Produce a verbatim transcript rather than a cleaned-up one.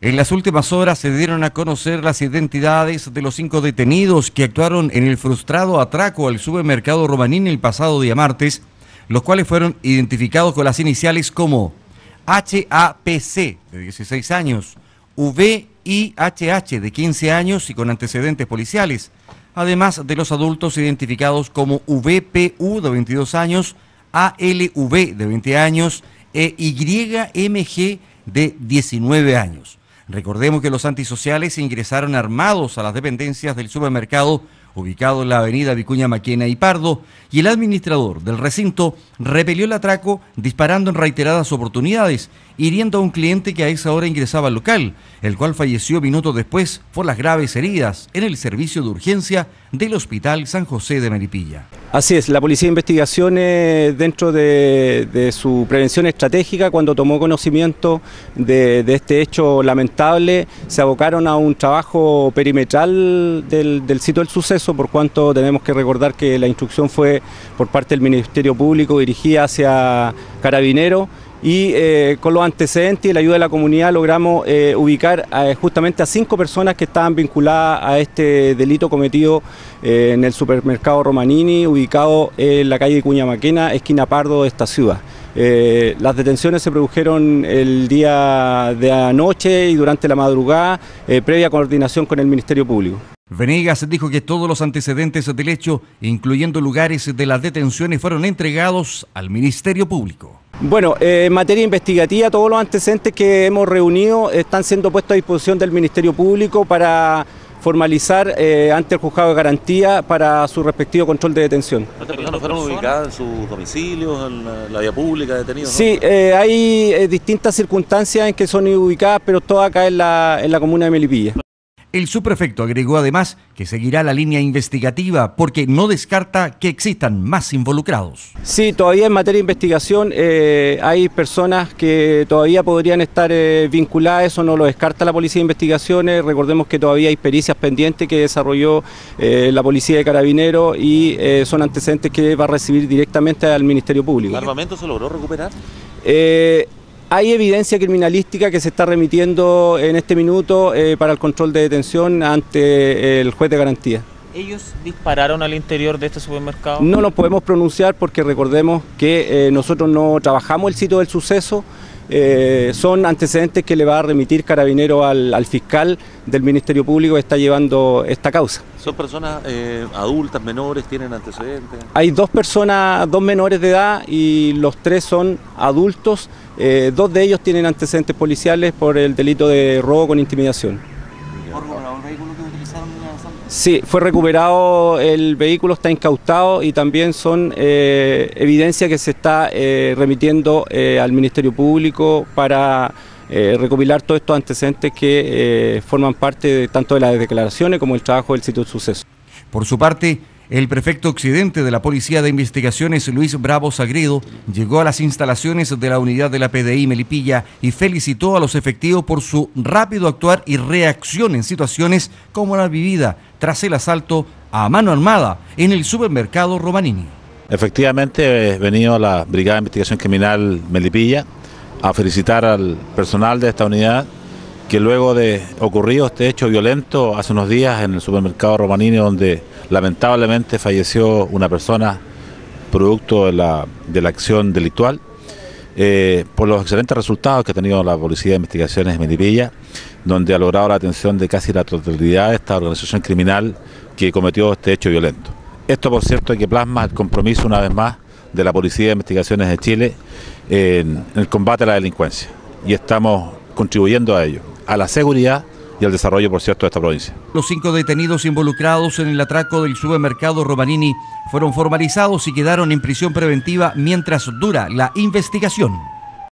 En las últimas horas se dieron a conocer las identidades de los cinco detenidos que actuaron en el frustrado atraco al supermercado Romanini el pasado día martes, los cuales fueron identificados con las iniciales como H A P C, de dieciséis años, V I H H, de quince años y con antecedentes policiales, además de los adultos identificados como V P U, de veintidós años, A L V, de veinte años, e Y M G, de diecinueve años. Recordemos que los antisociales ingresaron armados a las dependencias del supermercado ubicado en la avenida Vicuña Maquena y Pardo, y el administrador del recinto repelió el atraco disparando en reiteradas oportunidades, hiriendo a un cliente que a esa hora ingresaba al local, el cual falleció minutos después por las graves heridas en el servicio de urgencia del Hospital San José de Melipilla. Así es, la Policía de Investigaciones, dentro de, de su prevención estratégica, cuando tomó conocimiento de, de este hecho lamentable, se abocaron a un trabajo perimetral del, del sitio del suceso, por cuanto tenemos que recordar que la instrucción fue por parte del Ministerio Público dirigida hacia Carabineros, y eh, con los antecedentes y la ayuda de la comunidad logramos eh, ubicar eh, justamente a cinco personas que estaban vinculadas a este delito cometido eh, en el supermercado Romanini, ubicado en la calle Vicuña Maquena, esquina Pardo de esta ciudad. Eh, las detenciones se produjeron el día de anoche y durante la madrugada, eh, previa coordinación con el Ministerio Público. Venegas dijo que todos los antecedentes del hecho, incluyendo lugares de las detenciones, fueron entregados al Ministerio Público. Bueno, eh, en materia investigativa, todos los antecedentes que hemos reunido están siendo puestos a disposición del Ministerio Público para formalizar eh, ante el juzgado de garantía para su respectivo control de detención. ¿Estas personas fueron ubicadas en sus domicilios, en la, la vía pública, detenidos? Sí, ¿no? eh, hay eh, distintas circunstancias en que son ubicadas, pero todas acá en la, en la comuna de Melipilla. El subprefecto agregó además que seguirá la línea investigativa porque no descarta que existan más involucrados. Sí, todavía en materia de investigación eh, hay personas que todavía podrían estar eh, vinculadas, eso no lo descarta la Policía de Investigaciones. Recordemos que todavía hay pericias pendientes que desarrolló eh, la Policía de Carabineros y eh, son antecedentes que va a recibir directamente al Ministerio Público. ¿El armamento se logró recuperar? Eh, Hay evidencia criminalística que se está remitiendo en este minuto eh, para el control de detención ante el juez de garantía. ¿Ellos dispararon al interior de este supermercado? No nos podemos pronunciar porque recordemos que eh, nosotros no trabajamos el sitio del suceso. Eh, son antecedentes que le va a remitir Carabinero al, al fiscal del Ministerio Público que está llevando esta causa. ¿Son personas eh, adultas, menores, tienen antecedentes? Hay dos personas, dos menores de edad y los tres son adultos. Eh, dos de ellos tienen antecedentes policiales por el delito de robo con intimidación. ¿Fue recuperado el vehículo que utilizaron en la zona? Sí, fue recuperado, el vehículo está incautado y también son eh, evidencia que se está eh, remitiendo eh, al Ministerio Público para eh, recopilar todos estos antecedentes que eh, forman parte de, tanto de las declaraciones como el trabajo del sitio del suceso. Por su parte, el prefecto occidente de la Policía de Investigaciones, Luis Bravo Sagredo, llegó a las instalaciones de la unidad de la P D I Melipilla y felicitó a los efectivos por su rápido actuar y reacción en situaciones como la vivida tras el asalto a mano armada en el supermercado Romanini. Efectivamente, he venido a la Brigada de Investigación Criminal Melipilla a felicitar al personal de esta unidad que luego de ocurrido este hecho violento hace unos días en el supermercado Romanini, donde lamentablemente falleció una persona producto de la, de la acción delictual, eh, por los excelentes resultados que ha tenido la Policía de Investigaciones de Melipilla, donde ha logrado la atención de casi la totalidad de esta organización criminal que cometió este hecho violento. Esto, por cierto, hay que plasma el compromiso una vez más de la Policía de Investigaciones de Chile en, en el combate a la delincuencia, y estamos contribuyendo a ello, a la seguridad y al desarrollo, por cierto, de esta provincia. Los cinco detenidos involucrados en el atraco del supermercado Romanini fueron formalizados y quedaron en prisión preventiva mientras dura la investigación.